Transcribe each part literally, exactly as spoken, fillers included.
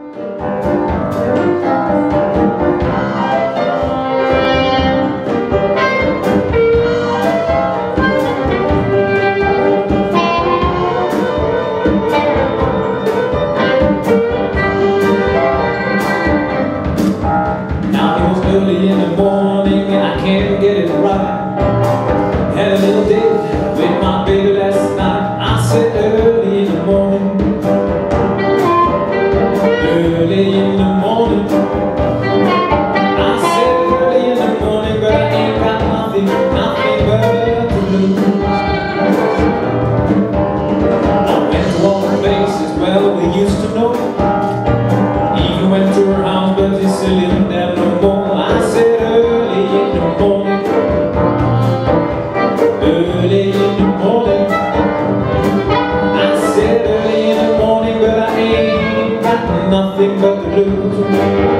Early in the morning and I can't get it right. Had a little date with my baby last night. I said early in the morning, early in the morning. I said early in the morning, but I ain't got nothing, nothing but the blues. I went to all the places, well, we used to know. Even went to her house, but she's still living there no more. I said early in the morning, early in the morning. I said early in the morning, but I ain't got nothing but the blues.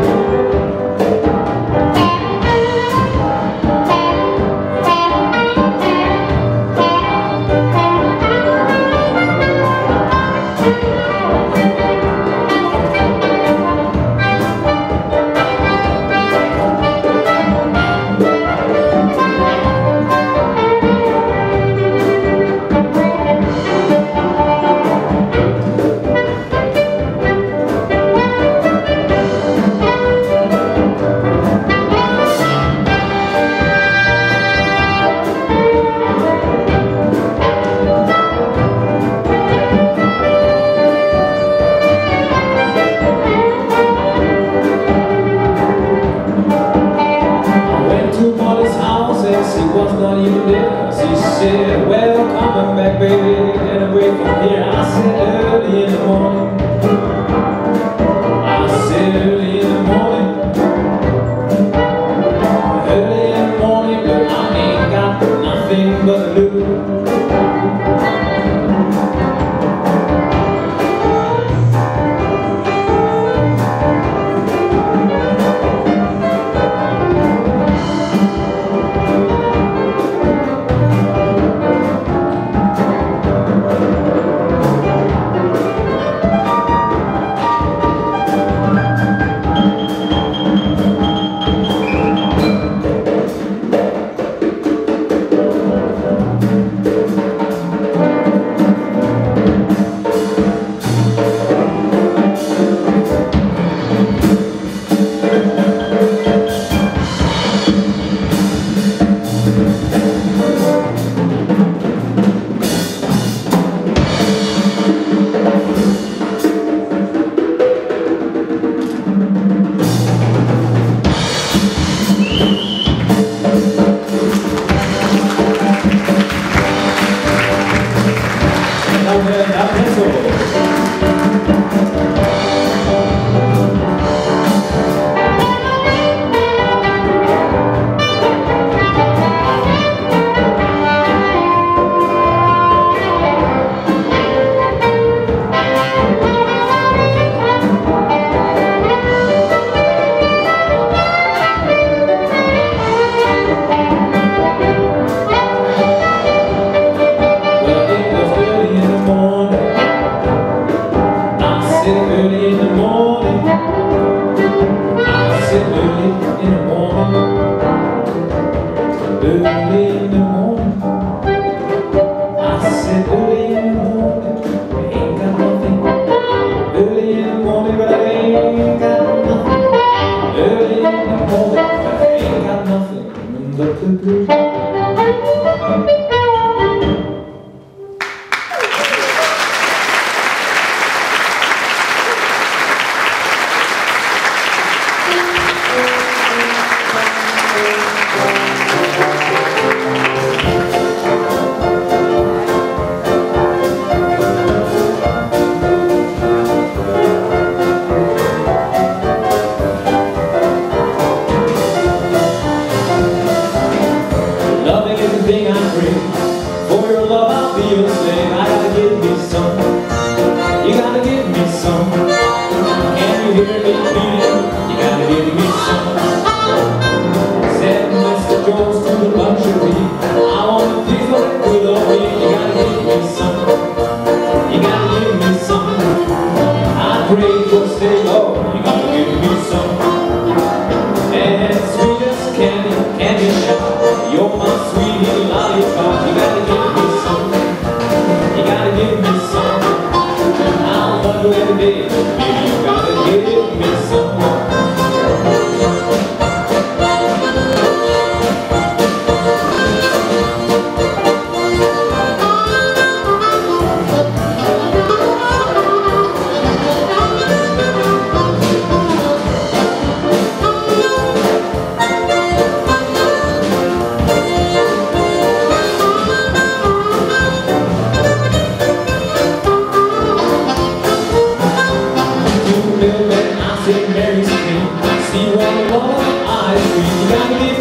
She was not even there. She said, well, coming back, baby, and away from here. I said early in the morning, I said early in the morning, early in the morning, but I ain't got nothing but the blues. Early in the morning, I said early in the morning, I ain't got nothing. Early in the morning, but I ain't got nothing. Early in the morning, but I ain't got nothing but the blues. For your love I'll be your slave. I gotta give me some. You gotta give me some. Can you hear me pleading? You gotta give me some. Said Mister Jones to the luxury, I wanna please what it will of me. You gotta give me some. You gotta give me some. I pray for stay. trouble every day. Baby, you gotta give me some more. Mary's King, see what a woman I see. You gotta